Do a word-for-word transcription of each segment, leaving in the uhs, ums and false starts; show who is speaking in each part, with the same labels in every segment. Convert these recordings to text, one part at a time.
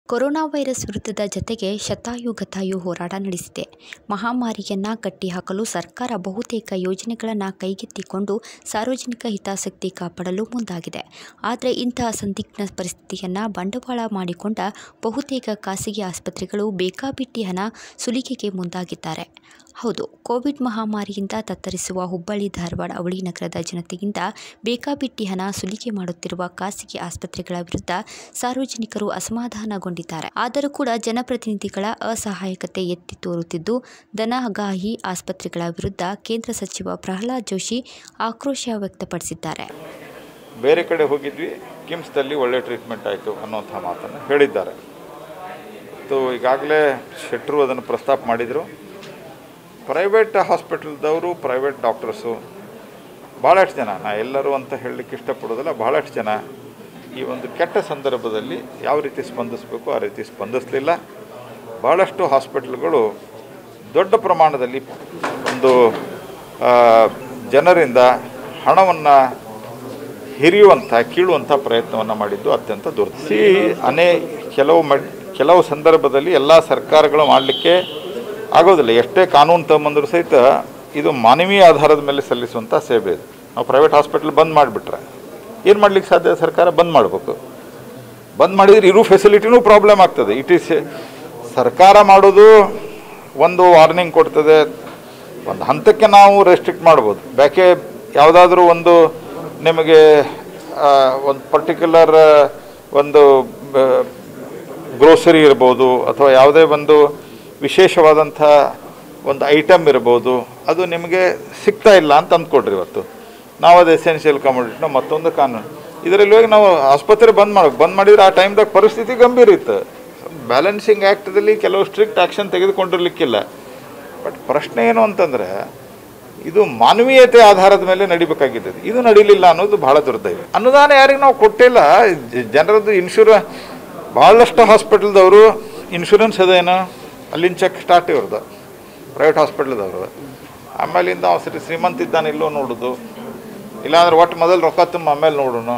Speaker 1: Corona virus ವಿರುದ್ಧದ ಜತೆಗೆ ಶತಾಯುಗತಾಯು ಹೋರಾಟ ನಡೆಸಿದೆ. ಮಹಾಮಾರಿಯನ್ನು ಕಟ್ಟಿಹಾಕಲು ಸರ್ಕಾರ ಬಹುತೇಕ ಯೋಜನೆಗಳನ್ನು ಕೈಗೆತ್ತಿಕೊಂಡು ಸಾರ್ವಜನಿಕ ಹಿತಾಸಕ್ತಿ ಕಾಪಾಡಲು ಮುಂದಾಗಿದೆ. ಆದರೆ ಇಂತಹ ಸಂದಿಗ್ಧ ಪರಿಸ್ಥಿತಿಯನ್ನು ಬಂಡವಾಳ ಮಾಡಿಕೊಂಡ ಬಹುತೇಕ ಖಾಸಗಿ ಆಸ್ಪತ್ರೆಗಳು ಬೇಕಾಬಿಟ್ಟಿ ಹಣ ಸುಲಿಗೆಗೆ ಮುಂದಾಗಿದ್ದಾರೆ. ಹೌದು, ಕೋವಿಡ್ ಮಹಾಮಾರಿಯಿಂದ ತತ್ತರಿಸುವ ಹುಬ್ಬಳ್ಳಿ ಧಾರವಾಡ ಅವಳಿ ನಗರದ ಜನತೆಯಿಂದ ಬೇಕಾಬಿಟ್ಟಿ ಹಣ ಸುಲಿಗೆ ಮಾಡುತ್ತಿರುವ ಖಾಸಗಿ ಆಸ್ಪತ್ರೆಗಳ ವಿರುದ್ಧ ಸಾರ್ವಜನಿಕರು ಅಸಮಾಧಾನಗೊಂಡಿದ್ದಾರೆ. ಆದರೂ ಕೂಡ ಜನಪ್ರತಿನಿಧಿಗಳ ಅಸಹಾಯಕತೆ ಎತ್ತಿ ತೋರುತ್ತಿದ್ದು, ದನಗಾಹಿ ಆಸ್ಪತ್ರೆಗಳ ವಿರುದ್ಧ ಕೇಂದ್ರ ಸಚಿವ ಪ್ರಹ್ಲಾದ್ ಜೋಶಿ ಆಕ್ರೋಶ ವ್ಯಕ್ತಪಡಿಸಿದ್ದಾರೆ.
Speaker 2: ಬೇರೆ ಕಡೆ ಹೋಗಿದ್ವಿ, ಕಿಮ್ಸ್ದಲ್ಲಿ ಒಳ್ಳೆ ಟ್ರೀಟ್ಮೆಂಟ್ ಆಯಿತು ಅನ್ನೋಂಥ ಮಾತನ್ನು ಹೇಳಿದ್ದಾರೆ. ಈಗಾಗಲೇ ಶೆಟ್ಟರು ಅದನ್ನು ಪ್ರಸ್ತಾಪ ಮಾಡಿದರು. ಪ್ರೈವೇಟ್ ಹಾಸ್ಪಿಟಲ್ದವರು, ಪ್ರೈವೇಟ್ ಡಾಕ್ಟರ್ಸು ಭಾಳಷ್ಟು ಜನ, ನಾ ಎಲ್ಲರೂ ಅಂತ ಹೇಳಲಿಕ್ಕೆ ಇಷ್ಟಪಡೋದಿಲ್ಲ, ಭಾಳಷ್ಟು ಜನ ಈ ಒಂದು ಕೆಟ್ಟ ಸಂದರ್ಭದಲ್ಲಿ ಯಾವ ರೀತಿ ಸ್ಪಂದಿಸಬೇಕು ಆ ರೀತಿ ಸ್ಪಂದಿಸಲಿಲ್ಲ. ಭಾಳಷ್ಟು ಹಾಸ್ಪಿಟಲ್ಗಳು ದೊಡ್ಡ ಪ್ರಮಾಣದಲ್ಲಿ ಒಂದು ಜನರಿಂದ ಹಣವನ್ನು ಹಿರಿಯುವಂಥ ಕೀಳುವಂಥ ಪ್ರಯತ್ನವನ್ನು ಮಾಡಿದ್ದು ಅತ್ಯಂತ ದುರ್ದೈವಿ. ಅನೇ ಕೆಲವು ಮ ಕೆಲವು ಸಂದರ್ಭದಲ್ಲಿ ಎಲ್ಲ ಸರ್ಕಾರಗಳು ಮಾಡಲಿಕ್ಕೆ ಆಗೋದಿಲ್ಲ. ಎಷ್ಟೇ ಕಾನೂನು ತಗೊಂಬಂದರೂ ಸಹಿತ ಇದು ಮಾನವೀಯ ಆಧಾರದ ಮೇಲೆ ಸಲ್ಲಿಸುವಂಥ ಸೇವೆ ಇದು. ನಾವು ಪ್ರೈವೇಟ್ ಹಾಸ್ಪಿಟಲ್ ಬಂದ್ ಮಾಡಿಬಿಟ್ರೆ ಏನು ಮಾಡ್ಲಿಕ್ಕೆ ಸಾಧ್ಯ? ಸರ್ಕಾರ ಬಂದ್ ಮಾಡಬೇಕು. ಬಂದ್ ಮಾಡಿದರೆ ಇರೋ ಫೆಸಿಲಿಟಿನೂ ಪ್ರಾಬ್ಲಮ್ ಆಗ್ತದೆ. ಇಟ್ ಈಸ್ ಸರ್ಕಾರ ಮಾಡೋದು ಒಂದು ವಾರ್ನಿಂಗ್ ಕೊಡ್ತದೆ, ಒಂದು ಹಂತಕ್ಕೆ ನಾವು ರೆಸ್ಟ್ರಿಕ್ಟ್ ಮಾಡ್ಬೋದು. ಬೇಕೆ ಯಾವುದಾದ್ರೂ ಒಂದು ನಿಮಗೆ ಒಂದು ಪರ್ಟಿಕ್ಯುಲರ್ ಒಂದು ಗ್ರೋಸರಿ ಇರ್ಬೋದು ಅಥವಾ ಯಾವುದೇ ಒಂದು ವಿಶೇಷವಾದಂಥ ಒಂದು ಐಟಮ್ ಇರ್ಬೋದು, ಅದು ನಿಮಗೆ ಸಿಗ್ತಾ ಇಲ್ಲ ಅಂತ ಅಂದ್ಕೊಡ್ರಿ. ಇವತ್ತು ನಾವು ಅದು ಎಸೆನ್ಷಿಯಲ್ ಕಮೋಡಿಟಿನ ಮತ್ತೊಂದು ಕಾನೂನು ಇದರಲ್ಲಿ ಹೋಗಿ ನಾವು ಆಸ್ಪತ್ರೆ ಬಂದ್ ಮಾಡಬೇಕು. ಬಂದ್ ಮಾಡಿದರೆ ಆ ಟೈಮ್ದಾಗ ಪರಿಸ್ಥಿತಿ ಗಂಭೀರ ಇತ್ತು. ಬ್ಯಾಲೆನ್ಸಿಂಗ್ ಆ್ಯಕ್ಟ್ದಲ್ಲಿ ಕೆಲವು ಸ್ಟ್ರಿಕ್ಟ್ ಆ್ಯಕ್ಷನ್ ತೆಗೆದುಕೊಂಡಿರಲಿಕ್ಕಿಲ್ಲ. ಬಟ್ ಪ್ರಶ್ನೆ ಏನು ಅಂತಂದರೆ, ಇದು ಮಾನವೀಯತೆ ಆಧಾರದ ಮೇಲೆ ನಡಿಬೇಕಾಗಿದೆ. ಇದು ನಡೀಲಿಲ್ಲ ಅನ್ನೋದು ಭಾಳ ದುರ್ದೈವ. ಅನುದಾನ ಯಾರಿಗೆ ನಾವು ಕೊಟ್ಟಿಲ್ಲ. ಜನರದ್ದು ಇನ್ಶೂರ ಭಾಳಷ್ಟು ಹಾಸ್ಪಿಟಲ್ದವರು ಇನ್ಶೂರೆನ್ಸ್ ಅದೇನು ಅಲ್ಲಿಂದ ಚೆಕ್ ಸ್ಟಾರ್ಟ್ ಇವ್ರದ್ದು, ಪ್ರೈವೇಟ್ ಹಾಸ್ಪಿಟ್ಲ್ದವ್ರು. ಆಮೇಲಿಂದ ಅವ್ರು ಸರಿ ಶ್ರೀಮಂತ ಇದ್ದಾನೆ ಇಲ್ಲೋ ನೋಡೋದು, ಇಲ್ಲಾಂದ್ರೆ ಒಟ್ಟು ಮೊದಲು ರೊಕ್ಕ ತುಂಬ ಆಮೇಲೆ ನೋಡೋಣ.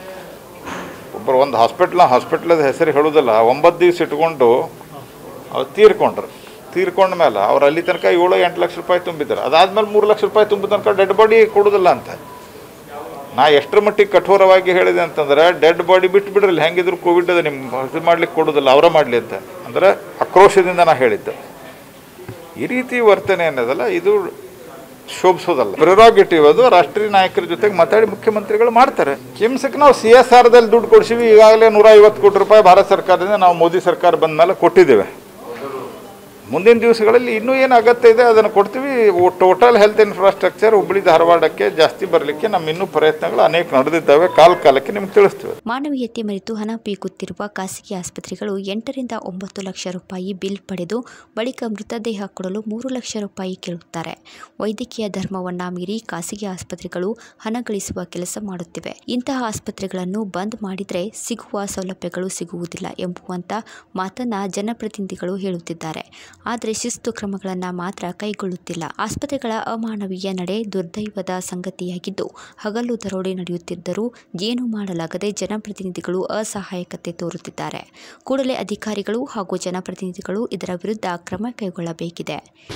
Speaker 2: ಒಬ್ಬರು ಒಂದು ಹಾಸ್ಪಿಟ್ಲ ಹಾಸ್ಪಿಟ್ಲದ ಹೆಸರು ಹೇಳೋದಿಲ್ಲ, ಒಂಬತ್ತು ದಿವಸ ಇಟ್ಕೊಂಡು ಅವ್ರು ತೀರ್ಕೊಂಡ್ರು. ತೀರ್ಕೊಂಡ ಮೇಲೆ ಅವ್ರು ಅಲ್ಲಿ ತನಕ ಏಳು ಎಂಟು ಲಕ್ಷ ರೂಪಾಯಿ ತುಂಬಿದ್ದಾರೆ. ಅದಾದ್ಮೇಲೆ ಮೂರು ಲಕ್ಷ ರೂಪಾಯಿ ತುಂಬ ತನಕ ಡೆಡ್ ಬಾಡಿ ಕೊಡೋದಿಲ್ಲ ಅಂತ. ನಾ ಎಷ್ಟರ ಮಟ್ಟಿಗೆ ಕಠೋರವಾಗಿ ಹೇಳಿದೆ ಅಂತಂದ್ರೆ, ಡೆಡ್ ಬಾಡಿ ಬಿಟ್ಟು ಬಿಡ್ರಲ್ಲ, ಹೆಂಗಿದ್ರು ಕೋವಿಡ್ ಅದ ನಿಮ್ಮ ಇದು ಮಾಡ್ಲಿಕ್ಕೆ ಕೊಡೋದಿಲ್ಲ, ಅವರ ಮಾಡಲಿ ಅಂತ ಅಂದರೆ ಆಕ್ರೋಶದಿಂದ ನಾ ಹೇಳಿದ್ದೆ. ಈ ರೀತಿ ವರ್ತನೆ ಅನ್ನೋದಲ್ಲ, ಇದು ಶೋಭಿಸೋದಲ್ಲ. ಪ್ರಿರಾಗೇಟಿವ್ ಅದು ರಾಷ್ಟ್ರೀಯ ನಾಯಕರ ಜೊತೆಗೆ ಮಾತಾಡಿ ಮುಖ್ಯಮಂತ್ರಿಗಳು ಮಾಡ್ತಾರೆ. ಕಿಮ್ಸ್ಗೆ ನಾವು ಸಿ ಎಸ್ ಆರ್ದಲ್ಲಿ ದುಡ್ಡು ಕೊಡಿಸಿವಿ. ಈಗಾಗಲೇ ನೂರ ಐವತ್ತು ಕೋಟಿ ರೂಪಾಯಿ ಭಾರತ ಸರ್ಕಾರದಿಂದ ನಾವು ಮೋದಿ ಸರ್ಕಾರ ಬಂದ ಮೇಲೆ ಕೊಟ್ಟಿದ್ದೇವೆ. ಮುಂದಿನ ದಿವಸಗಳಲ್ಲಿ ಇನ್ನೂ ಏನು ಅಗತ್ಯ ಇದೆ ಅದನ್ನು ಕೊಡ್ತೀವಿ. ಟೋಟಲ್ ಹೆಲ್ತ್ ಇನ್ಫ್ರಾಸ್ಟ್ರಕ್ಚರ್ ಹುಬ್ಬಳ್ಳಿ ಧಾರವಾಡಕ್ಕೆ ಜಾಸ್ತಿ ಬರಲಿಕ್ಕೆ ನಮ್ಮ ಇನ್ನೂ ಪ್ರಯತ್ನಗಳು ಅನೇಕ ನಡೆದಿದ್ದಾವೆ. ಕಾಲ ಕಾಲಕ್ಕೆ ನಿಮ್ಗೆ ತಿಳಿಸ್ತೀವಿ.
Speaker 1: ಮಾನವೀಯತೆ ಮರೆತು ಹಣ ಪೀಕುತ್ತಿರುವ ಖಾಸಗಿ ಆಸ್ಪತ್ರೆಗಳು ಎಂಟರಿಂದ ಒಂಬತ್ತು ಲಕ್ಷ ರೂಪಾಯಿ ಬಿಲ್ ಪಡೆದು ಬಳಿಕ ಮೃತದೇಹ ಕೊಡಲು ಮೂರು ಲಕ್ಷ ರೂಪಾಯಿ ಕೇಳುತ್ತಾರೆ. ವೈದ್ಯಕೀಯ ಧರ್ಮವನ್ನ ಮೀರಿ ಖಾಸಗಿ ಆಸ್ಪತ್ರೆಗಳು ಹಣ ಗಳಿಸುವ ಕೆಲಸ ಮಾಡುತ್ತಿವೆ. ಇಂತಹ ಆಸ್ಪತ್ರೆಗಳನ್ನು ಬಂದ್ ಮಾಡಿದರೆ ಸಿಗುವ ಸೌಲಭ್ಯಗಳು ಸಿಗುವುದಿಲ್ಲ ಎಂಬುವಂತ ಮಾತನ್ನ ಜನಪ್ರತಿನಿಧಿಗಳು ಹೇಳುತ್ತಿದ್ದಾರೆ. ಆದರೆ ಶಿಸ್ತು ಕ್ರಮಗಳನ್ನು ಮಾತ್ರ ಕೈಗೊಳ್ಳುತ್ತಿಲ್ಲ. ಆಸ್ಪತ್ರೆಗಳ ಅಮಾನವೀಯ ನಡೆ ದುರ್ದೈವದ ಸಂಗತಿಯಾಗಿದ್ದು, ಹಗಲು ದರೋಡೆ ನಡೆಯುತ್ತಿದ್ದರೂ ಏನೂ ಮಾಡಲಾಗದೆ ಜನಪ್ರತಿನಿಧಿಗಳು ಅಸಹಾಯಕತೆ ತೋರುತ್ತಿದ್ದಾರೆ. ಕೂಡಲೇ ಅಧಿಕಾರಿಗಳು ಹಾಗೂ ಜನಪ್ರತಿನಿಧಿಗಳು ಇದರ ವಿರುದ್ಧ ಕ್ರಮ ಕೈಗೊಳ್ಳಬೇಕಿದೆ.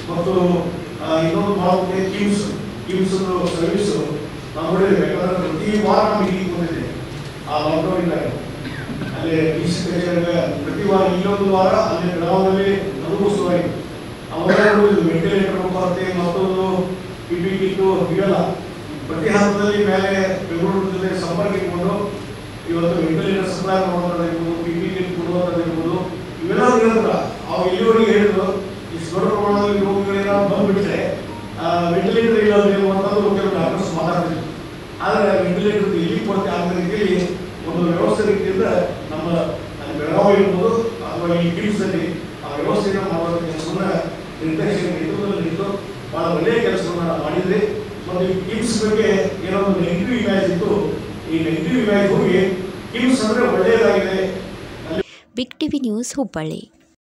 Speaker 3: ಅಲ್ಲಿ ಪ್ರತಿ ವಾರ ಇಲ್ಲೊಂದು ವಾರ ಅಲ್ಲಿ ಬೆಳಗಾವಿಯಲ್ಲಿ ನಮಗೂ ಶುರುವಾಯಿತು. ಅವರೆಲ್ಲರೂ ವೆಂಟಿಲೇಟರ್ ಕೊರತೆ ಮತ್ತೊಂದು ಪಿ ಪಿ ಕಿಟ್ಟು ಇವೆಲ್ಲ ಪ್ರತಿ ಹಂತದಲ್ಲಿ ಮೇಲೆ ಬೆಂಗಳೂರು ಜೊತೆ ಸಂಪರ್ಕ ಇಟ್ಕೊಂಡು ಇವತ್ತು ವೆಂಟಿಲೇಟರ್ ಸಪ್ಲೈ ಮಾಡುವಂಥದ್ದಿರ್ಬೋದು, ಪಿ ಪಿ ಕಿಟ್ ಕೊಡುವಂಥದ್ದಿರ್ಬೋದು, ಇವೆಲ್ಲ ನಿರಂತರ. ಅವು ಇಲ್ಲಿವರೆಗೆ ಹೇಳಿದ್ರು ಇಷ್ಟು ದೊಡ್ಡ ಪ್ರಮಾಣದಲ್ಲಿ ರೋಗಿಗಳೇನೋ ಬಂದುಬಿಟ್ರೆ ವೆಂಟಿಲೇಟರ್ ಇಲ್ಲ ಅನ್ನುವಂಥದ್ದು ಕೆಲವು ಡಾಕ್ಟರ್ಸ್ ಮಾತಾಡ್ತಿದ್ರು. ಆದರೆ ವೆಂಟಿಲೇಟರ್ ಇಲ್ಲಿ ಕೊರತೆ ಆಗದ ರೀತಿಯಲ್ಲಿ ಒಂದು ವ್ಯವಸ್ಥೆ ರೀತಿಯಿಂದ ನಮ್ಮ ಬೆಳಗಾವಿ ಇರ್ಬೋದು ಅಥವಾ ಈ ಕಿಮ್ಸ್ನಲ್ಲಿ ಆ ವ್ಯವಸ್ಥೆಯನ್ನು ಮಾಡುವ ಕೆಲಸವನ್ನು ನಿರ್ದೇಶಕ ನೇತೃತ್ವದಲ್ಲಿ ನಿಂತು ಭಾಳ ಒಳ್ಳೆಯ ಕೆಲಸವನ್ನು ಮಾಡಿದ್ರಿ. ಮತ್ತು ಈ ಕಿಮ್ಸ್ ಬಗ್ಗೆ ಏನೋ ಒಂದು ನೆಗೆಟಿವ್ ಇಮೇಜ್ ಇತ್ತು. ಈ ನೆಗೆಟಿವ್ ಇಮೇಜ್ ಹೋಗಿ ಕಿಮ್ಸ್ ಅಂದರೆ ಒಳ್ಳೆಯದಾಗಿದೆ.
Speaker 1: Big TV news Hubballi.